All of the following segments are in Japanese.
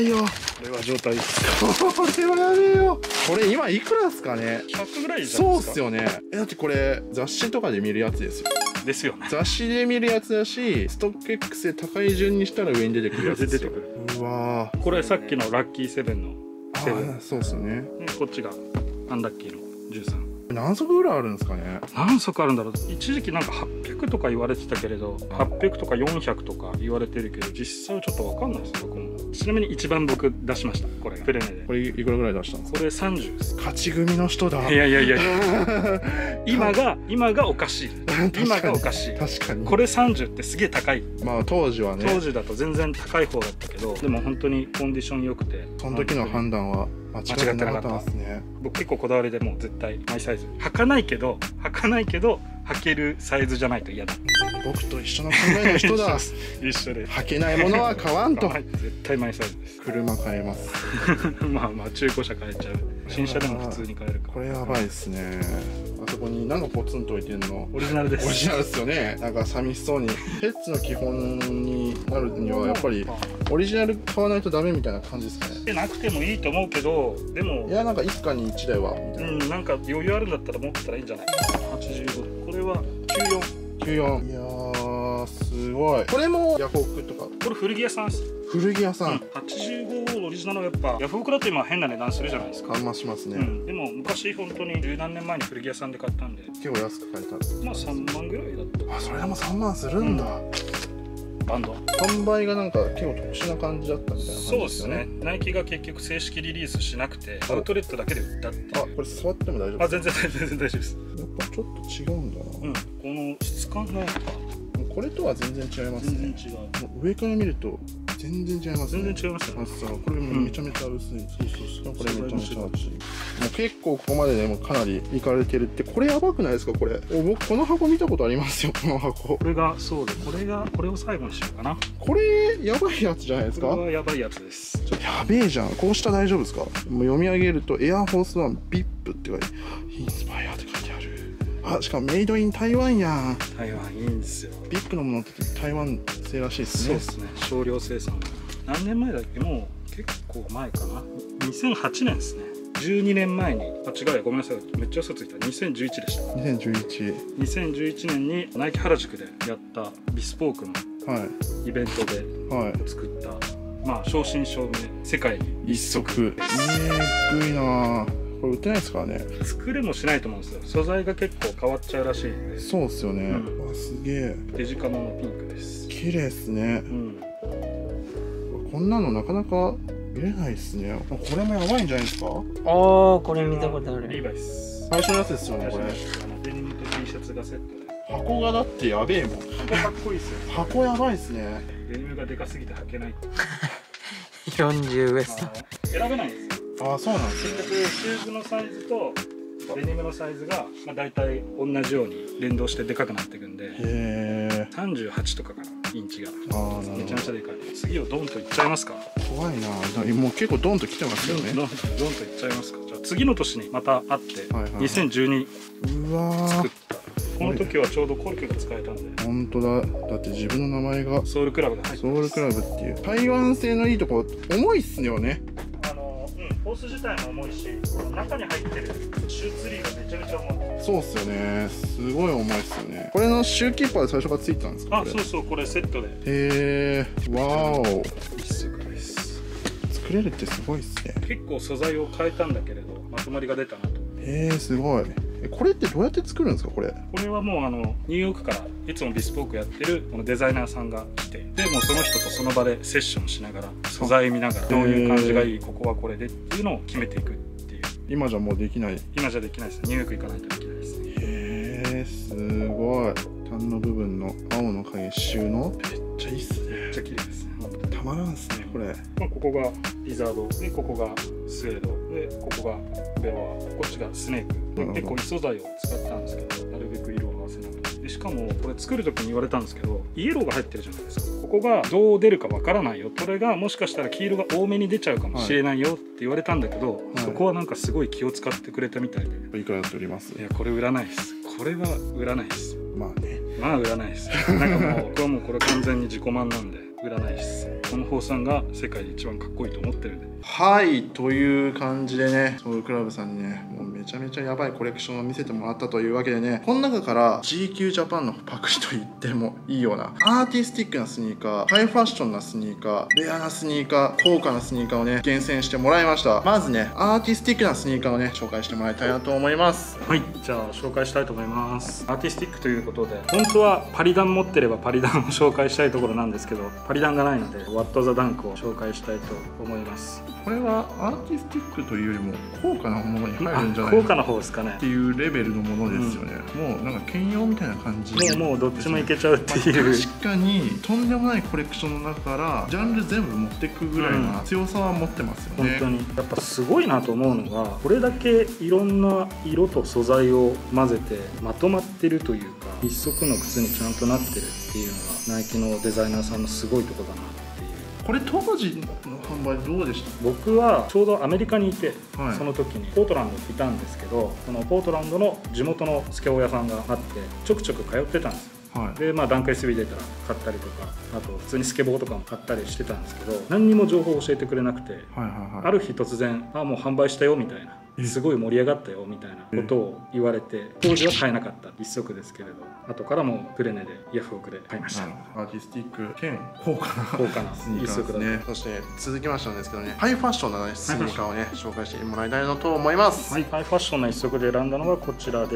態よ。 これは状態。 これはやべえよ。これ今いくらですかね。 100ぐらいじゃないですか。 そうっすよね。だってこれ雑誌とかで見るやつですよ。 ですよね。 雑誌で見るやつだし、ストック X で高い順にしたら上に出てくるやつですよ。 出てくる。 うわー、 これさっきのラッキーセブンのセブン。 そうっすね。 でこっちがアンラッキーの13。 何足ぐらいあるんですかね。 何足あるんだろう。一時期なんか800とか言われてたけれど、800とか400とか言われてるけど、実際はちょっと分かんないです、僕も。ちなみに一番僕出しました、これプレネで。 これいくらぐらい出したんですか。 これ30です。 勝ち組の人だ。 いやいやいや今がおかしい。今がおかしい。 確かに。 これ30ってすげえ高い。 まあ当時はね。 当時だと全然高い方だったけど、でも本当にコンディション良くて、 その時の判断は間違ってなかったですね。 僕結構こだわりでもう絶対マイサイズ履かないけど履けるサイズじゃないと嫌だ。 僕と一緒の考えの人だ。 一緒で履けないものは買わんと。 絶対マイサイズです。 車買えます。 まあ中古車買えちゃう。新車でも普通に買えるから。 これやばいですね。あそこになんかポツンと置いてんのオリジナルです。 オリジナルですよね。なんか寂しそうに。ペッツの基本になるにはやっぱりオリジナル買わないとダメみたいな感じですかね。 でなくてもいいと思うけど、でもいやなんか一家に一台はみたいな。 なんか余裕あるんだったら持ってたらいいんじゃない。85。これは 94。いやーすごい。これもヤフオクとか。 これ古着屋さんです。 古着屋さん。 85オリジナルはやっぱヤフオクだと今変な値段するじゃないですか。 あんましますね。 でも昔本当に十何年前に古着屋さんで買ったんで結構安く買えたんです。 まあ3万ぐらいだった。 あ、それでも3万するんだ。 バンド販売がなんか結構特殊な感じだったみたいな感じそうでよね。 ですすね。ナイキが結局正式リリースしなくてアウトレットだけで売ったっていう。 あ、これ座っても大丈夫。 あ、全然大丈夫です。 やっぱちょっと違うんだな。 この質感がやっぱこれとは全然違いますね。 全然違う。 もう上から見ると全然違いますね。 全然違いますよね。 厚さがこれもめちゃめちゃ薄い。そうこれめちゃめちゃ厚い。もう結構ここまでねもうかなりいかれてるって、これやばくないですかこれ。僕この箱見たことありますよ、この箱。 これがそうで、これを最後にしようかな。 これやばいやつじゃないですか。 これはやばいやつです。 やべえじゃん。こうしたら大丈夫ですか。もう読み上げるとエアフォースワン VIP って書いて、インスパイアって書いてある。あ、しかもメイドイン台湾やん。 台湾いいんですよ。 VIP のものって台湾製らしいですね。 そうですね。少量生産。何年前だっけ。もう結構前かな。2008年ですね。12年前に、あ、違うや、ごめんなさい、めっちゃ嘘ついた。2011でした。2011年にナイキ原宿でやったビスポークのイベントで作った、まあ正真正銘世界に一足。 えぐいな。これ売ってないですからね。 作れもしないと思うんですよ。素材が結構変わっちゃうらしいんで。 そうっすよね。わ、すげえ。 デジカモのピンクです。 綺麗っすね。こんなのなかなか見れないっすね。これもやばいんじゃないですか。 ああ、これ見たことある。 リーバイス。 最初のやつですよね、これ。 デニムと T シャツがセットで。 箱がだってやべえもん。 箱かっこいいっすよ。 箱やばいっすね。 デニムがでかすぎて履けない。 40ウエスト。 選べないんですよ。 あ、そうなんですね。 シューズのサイズとデニムのサイズが、まあ、大体同じように連動してでかくなっていくんで、38とかかな、インチが。めちゃめちゃでかい。次をドンといっちゃいますか。 怖いな。もう結構ドンと来てますよね。 ドンといっちゃいますか。じゃあ次の年にまた会って、2012作った。この時はちょうどコルクが使えたんで。 本当だ。だって自分の名前がソウルクラブが入ってます。 ソウルクラブっていう。台湾製のいいとこ、重いっすよね。 ホース自体も重いし、中に入ってるシューツリーがめちゃめちゃ重い。 そうっすよね。すごい重いっすよね。これのシューキーパーで最初からついてたんですか。 あ、そうそう、これセットで。 へえ、わお。 一足です。 作れるってすごいっすね。 結構素材を変えたんだけれど、まとまりが出たなと。 へえ、すごい。これってどうやって作るんですかこれ。 これはもうニューヨークからいつもビスポークやってるこのデザイナーさんが来て、でもうその人とその場でセッションしながら素材見ながらどういう感じがいい、ここはこれでっていうのを決めていくっていう。 今じゃもうできない。 今じゃできないです。ニューヨーク行かないとできないですね。 へえ、すごい。端の部分の青の影収納めっちゃいいっすね。 めっちゃ綺麗ですね。 たまらんっすねこれ。 まあここがリザードで、ここがスウェードで、ここがベロア、こっちがスネーク。結構異素材を使ったんですけど、なるべく色を合わせながら。でしかもこれ作る時に言われたんですけど、イエローが入ってるじゃないですか。ここがどう出るかわからないよ。これがもしかしたら黄色が多めに出ちゃうかもしれないよって言われたんだけど、そこはなんかすごい気を使ってくれたみたいで。 いくらやっております。 いや、これ売らないです。これは売らないです。 まあね。 まあ売らないです。なんかもう僕はもうこれ完全に自己満なんで。 占い師この宝さんが世界で一番かっこいいと思ってるんで。 はいという感じでね、ソウルクラブさんにねもうめちゃめちゃやばいコレクションを見せてもらったというわけでね、この中から GQ ジャパンのパクリと言ってもいいようなアーティスティックなスニーカー、ハイファッションなスニーカー、レアなスニーカー、高価なスニーカーをね厳選してもらいました。まずねアーティスティックなスニーカーをね紹介してもらいたいなと思います。 はい、じゃあ紹介したいと思います。アーティスティックということで、本当はパリダン持ってればパリダンを紹介したいところなんですけど、パリダンがないのでワット・ザ・ダンクを紹介したいと思います。 これはアーティスティックというよりも高価なものに入るんじゃない高価な方ですかねっていうレベルのものですよね、もうなんか兼用みたいな感じもうどっちもいけちゃうっていう、 確かにとんでもないコレクションの中からジャンル全部持っていくぐらいな強さは持ってますよね、 本当にやっぱすごいなと思うのが、これだけいろんな色と素材を混ぜてまとまってるというか、一足の靴にちゃんとなってるっていうのがナイキのデザイナーさんのすごいところだなっていう。 これ当時の販売どうでした？ 僕はちょうどアメリカにいて、 はい、 その時にポートランドにいたんですけど、そのポートランドの地元のスケボー屋さんがあってちょくちょく通ってたんですよ。 はい、 でダンク SB 出たら買ったりとか、あと普通にスケボーとかも買ったりしてたんですけど、何にも情報を教えてくれなくて、ある日突然「もう販売したよ」みたいな。すごい盛り上がったよみたいなことを言われて、当時は買えなかった一足ですけれど、後からもプレネでヤフオクで買いました。 アーティスティック兼高価なスニーカーですね。 そして続きましてなんですけどね、ハイファッションな、ね、スニーカーをね紹介してもらいたいなと思います。 はい、ハイファッションな一足で選んだのがこちらです。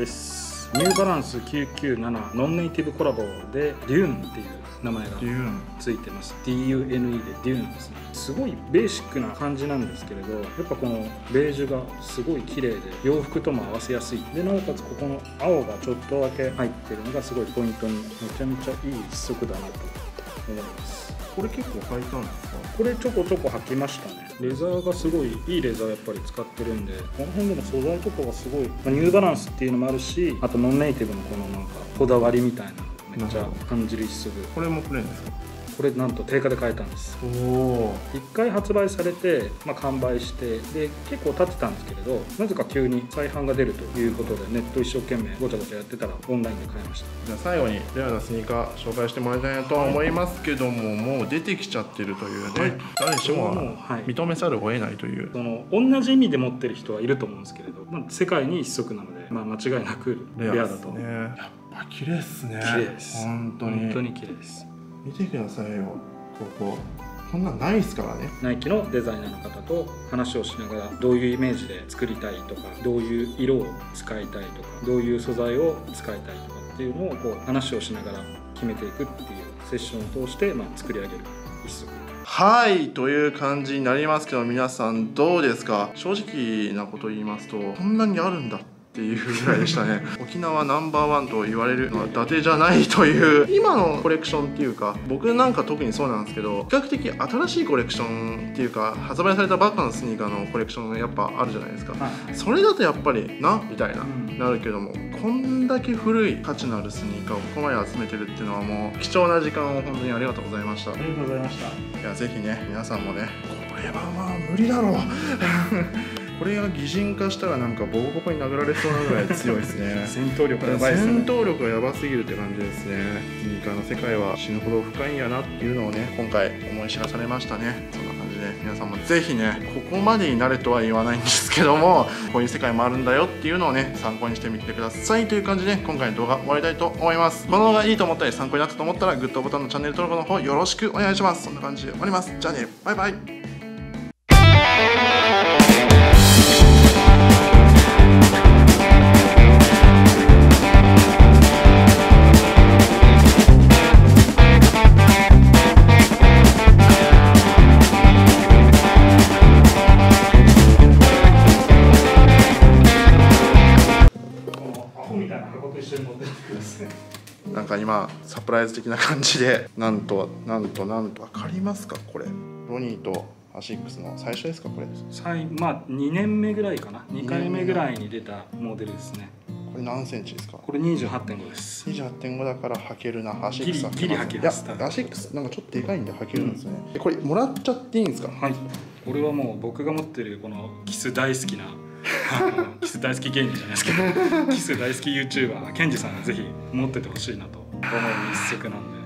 ニューバランス997ノンネイティブコラボでデューンっていう名前がついてます。 DUNE でデューンですね。すごいベーシックな感じなんですけれど、やっぱこのベージュがすごい綺麗で洋服とも合わせやすいで、なおかつここの青がちょっとだけ入ってるのがすごいポイントに、めちゃめちゃいい一足だなと思います。 これ結構履いたんですか？ これちょこちょこ履きましたね。レザーがすごいいいレザーやっぱり使ってるんで、この辺でも素材とかがすごい、ニューバランスっていうのもあるし、あとノンネイティブのこのなんかこだわりみたいなのめっちゃ感じる一足。 これもプレーンですか？ これなんと定価で買えたんです。1回発売されて、完売してで結構経ってたんですけれど、なぜか急に再販が出るということでネット一生懸命ごちゃごちゃやってたらオンラインで買いました。 じゃあ最後にレアなスニーカー紹介してもらいたいなと思いますけども、もう出てきちゃってるというね、誰しも認めざるを得ないという、 その同じ意味で持ってる人はいると思うんですけれど、世界に一足なので、間違いなくレアだと思う。 やっぱ綺麗ですね。 綺麗です。 本当に綺麗です。 見てくださいよ、こんなんないですからね。 ナイキのデザイナーの方と話をしながら、どういうイメージで作りたいとか、どういう色を使いたいとか、どういう素材を使いたいとかっていうのを話をしながら決めていくっていうセッションを通して、作り上げる一足。 はいという感じになりますけど、皆さんどうですか？正直なこと言いますと、こんなにあるんだっていうぐらいでしたね。沖縄ナンバーワンと言われるのは伊達じゃないという今のコレクションっていうか、僕なんか特にそうなんですけど、比較的新しいコレクションっていうか、発売されたばっかのスニーカーのコレクションがやっぱあるじゃないですか。それだとやっぱりなみたいな、なるけども、こんだけ古い価値のあるスニーカーをここまで集めてるっていうのは、もう貴重な時間を本当にありがとうございました。 ありがとうございました。 いや、ぜひね皆さんもね、これは無理だろうこれが擬人化したらなんかボコボコに殴られそうなぐらい強いですね。 戦闘力がやばいですね。 戦闘力がやばすぎるって感じですね。スニーカーの世界は死ぬほど深いんやなっていうのをね、今回思い知らされましたね。そんな感じで皆さんもぜひね、ここまでになれとは言わないんですけども、こういう世界もあるんだよっていうのをね、参考にしてみてくださいという感じで、今回の動画終わりたいと思います。この動画いいと思ったり参考になったと思ったら、グッドボタンのチャンネル登録の方よろしくお願いします。そんな感じで終わります。じゃあね、バイバイ。なんか今サプライズ的な感じで、なんと分かりますか？これロニーとアシックスの最初ですか？これ 2年目ぐらいかな、2回目ぐらいに出たモデルですね。 これ何センチですか？ これ 28.5 です。 28.5 だから履けるな。アシックスはギリ履けます。 いや、アシックスなんかちょっとでかいんで履けるんですよね。これもらっちゃっていいんですか？ はい、これはもう僕が持ってるこのキス大好きなキス大好き芸人じゃないですけどキス大好き YouTuber ケンジさんにぜひ持っててほしいなと思う一足なんで、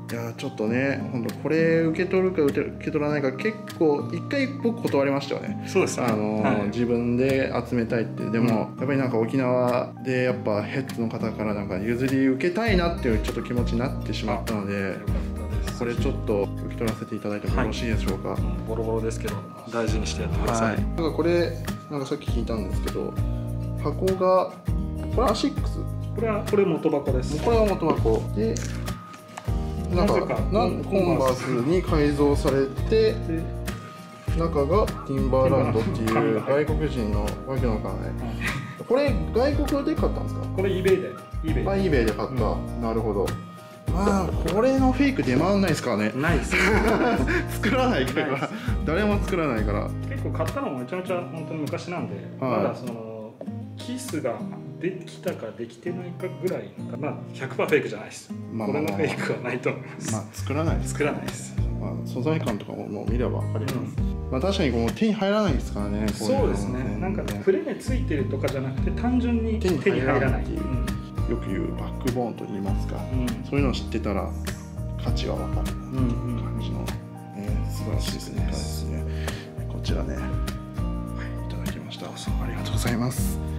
いやちょっとね、本当これ受け取るか受け取らないか結構一回僕断りましたよね。 そうですね。 自分で集めたいって。でも、やっぱりなんか沖縄でやっぱヘッズの方からなんか譲り受けたいなっていうちょっと気持ちになってしまったので、これちょっと受け取らせていただいてもよろしいでしょうか。 ボロボロですけど大事にしてやってください。 なんかこれなんかさっき聞いたんですけど、箱がこれアシックス。 これ元箱です。 これは元箱で。なんかコンバースに改造されて、中がティンバーランドっていう外国人のわけのわからない。これ外国で買ったんですか？ これ eBay で。 eBay で買った。なるほど。まあこれのフェイク出回んないですからね。 ないです。 作らないから、誰も作らないから。 結構買ったのもめちゃめちゃ本当に昔なんで、まだそのキスができたかできてないかぐらいの、まあ100%フェイクじゃないです。これのフェイクはないと思います。 まあ作らないです。まあ素材感とかも見れば分かります。まあ確かにこう手に入らないですからね。 そうですね。なんかプレネついてるとかじゃなくて単純に手に入らないっていう。 よく言うバックボーンと言いますか。そういうのを知ってたら価値が分かる感じの素晴らしいですね。こちらね、いただきました。ありがとうございます。